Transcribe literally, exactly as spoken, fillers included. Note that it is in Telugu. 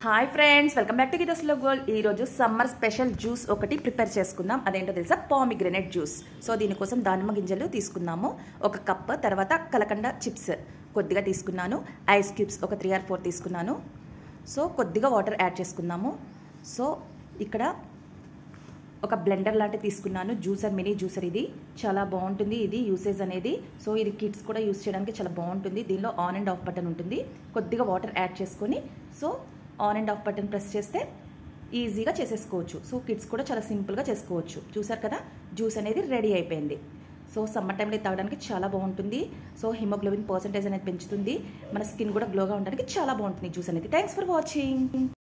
Hi friends, welcome back to గీతాస్లో గోల్డ్. ఈరోజు సమ్మర్ స్పెషల్ జ్యూస్ ఒకటి ప్రిపేర్ చేసుకుందాం. అదేంటో తెలుసా? పామిగ్రెనేట్ జ్యూస్. సో దీనికోసం దానిమ్మ గింజలు తీసుకున్నాము ఒక కప్. తర్వాత కలకండ చిప్స్ కొద్దిగా తీసుకున్నాను. ఐస్ క్యూబ్స్ ఒక త్రీ ఆర్ ఫోర్ తీసుకున్నాను. సో కొద్దిగా వాటర్ యాడ్ చేసుకున్నాము. సో ఇక్కడ ఒక బ్లెండర్ లాంటివి తీసుకున్నాను. Juicer, mini juicer. ఇది చాలా బాగుంటుంది. ఇది యూసేజ్ అనేది. సో ఇది కిడ్స్ కూడా యూస్ చేయడానికి చాలా బాగుంటుంది. దీనిలో ఆన్ అండ్ ఆఫ్ బటన్ ఉంటుంది. కొద్దిగా వాటర్ యాడ్ చేసుకొని so on and off button press చేస్తే ఈజీగా చేసేసుకోవచ్చు. సో కిడ్స్ కూడా చాలా సింపుల్గా చేసుకోవచ్చు. చూసారు కదా, జ్యూస్ అనేది రెడీ అయిపోయింది. సో సమ్మర్ టైంలో తాగడానికి చాలా బాగుంటుంది. సో హిమోగ్లోబిన్ పర్సెంటేజ్ అనేది పెంచుతుంది. మన స్కిన్ కూడా గ్లోగా ఉండడానికి చాలా బాగుంటుంది జ్యూస్ అనేది. Thanks for watching.